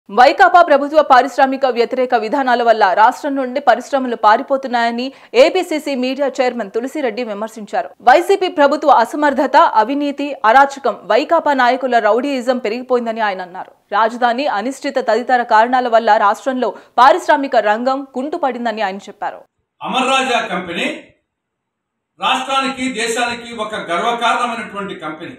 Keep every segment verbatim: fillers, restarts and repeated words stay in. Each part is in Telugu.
వైకాపా ప్రభుత్వ పారిశ్రామిక వ్యతిరేక విధానాల వల్ల రాష్ట్రం నుండి పరిశ్రమలు పారిపోతున్నాయని ఏపీసీసీ మీడియా చైర్మన్ తులసిరెడ్డి విమర్శించారు. వైసీపీ ప్రభుత్వ అసమర్థత, అవినీతి, అరాచకం, వైకాపా నాయకుల రౌడీయిజం పెరిగిపోయిందని ఆయన అన్నారు. రాజధాని అనిశ్చిత తదితర కారణాల వల్ల రాష్ట్రంలో పారిశ్రామిక రంగం కుంటుపడిందని ఆయన చెప్పారు. అమర్ రాజా కంపెనీ రాష్ట్రానికి దేశానికి ఒక గర్వకారణమైనటువంటి కంపెనీ.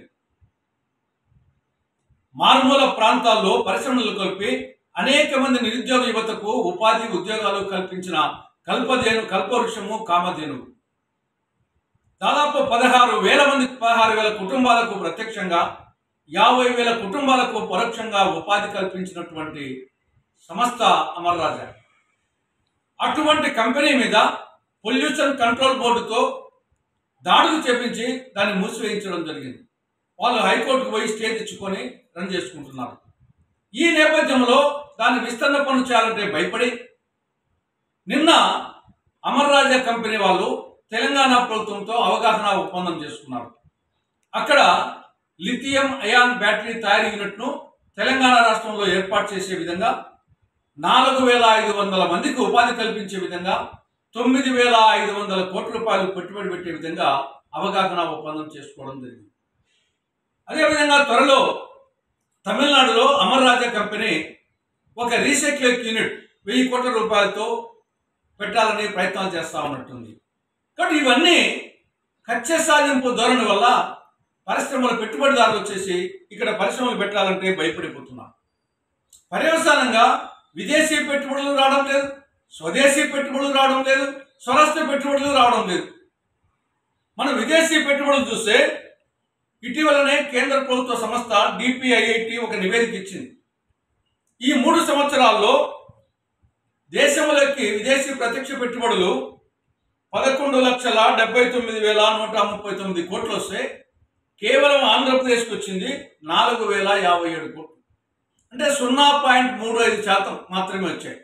మారుమూల ప్రాంతాల్లో పరిశ్రమలు కలిపి అనేక మంది నిరుద్యోగ యువతకు ఉపాధి ఉద్యోగాలు కల్పించిన కల్పధేను కల్పవృక్షము కామధేను. దాదాపు పదహారు వేల మంది పదహారు వేల కుటుంబాలకు ప్రత్యక్షంగా, యాభై వేల కుటుంబాలకు పరోక్షంగా ఉపాధి కల్పించినటువంటి సంస్థ అమర్ రాజా. అటువంటి కంపెనీ మీద పొల్యూషన్ కంట్రోల్ బోర్డుతో దాడులు చేపించి దాన్ని మూసివేయించడం జరిగింది. వాళ్ళు హైకోర్టుకు పోయి స్టే తెచ్చుకొని రన్ చేసుకుంటున్నారు. ఈ నేపథ్యంలో దాన్ని విస్తరణ పనులు చేయాలంటే భయపడి నిన్న అమర్ రాజా కంపెనీ వాళ్ళు తెలంగాణ ప్రభుత్వంతో అవగాహన ఒప్పందం చేసుకున్నారు. అక్కడ లిథియం అయాన్ బ్యాటరీ తయారీ యూనిట్ను తెలంగాణ రాష్ట్రంలో ఏర్పాటు చేసే విధంగా, నాలుగు వేల ఐదు వందల మందికి ఉపాధి కల్పించే విధంగా, తొమ్మిది వేల ఐదు వందల కోట్ల రూపాయలు పెట్టుబడి పెట్టే విధంగా అవగాహన ఒప్పందం చేసుకోవడం జరిగింది. అదేవిధంగా త్వరలో తమిళనాడులో అమర్ రాజా కంపెనీ ఒక రీసైక్లింగ్ యూనిట్ వెయ్యి కోట్ల రూపాయలతో పెట్టాలని ప్రయత్నాలు చేస్తూ ఉన్నట్టుంది. కాబట్టి ఇవన్నీ కక్ష సాధింపు ధోరణి వల్ల పరిశ్రమల పెట్టుబడిదారులు వచ్చేసి ఇక్కడ పరిశ్రమలు పెట్టాలంటే భయపడిపోతున్నారు. పర్యవసానంగా విదేశీ పెట్టుబడులు రావడం లేదు, స్వదేశీ పెట్టుబడులు రావడం లేదు, స్వరాష్ట్ర పెట్టుబడులు రావడం లేదు. మనం విదేశీ పెట్టుబడులు చూస్తే ఇటీవలనే కేంద్ర ప్రభుత్వ సంస్థ డిపిఐఐటి ఒక నివేదిక ఇచ్చింది. ఈ మూడు సంవత్సరాల్లో దేశంలోకి విదేశీ ప్రత్యక్ష పెట్టుబడులు పదకొండు లక్షల డెబ్బై తొమ్మిది వేల నూట ముప్పై తొమ్మిది కోట్లు వస్తే కేవలం ఆంధ్రప్రదేశ్కి వచ్చింది నాలుగు వేల యాభై ఏడు కోట్లు. అంటే సున్నా పాయింట్ మూడు ఐదు శాతం మాత్రమే వచ్చాయి.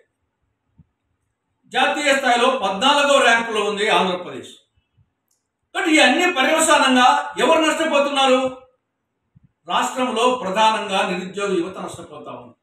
జాతీయ స్థాయిలో పద్నాలుగో ర్యాంకులో ఉంది ఆంధ్రప్రదేశ్. కాబట్టి ఈ అన్ని పర్యవసానంగా ఎవరు నష్టపోతున్నారు? రాష్ట్రంలో ప్రధానంగా నిరుద్యోగ యువత నష్టపోతా ఉంది.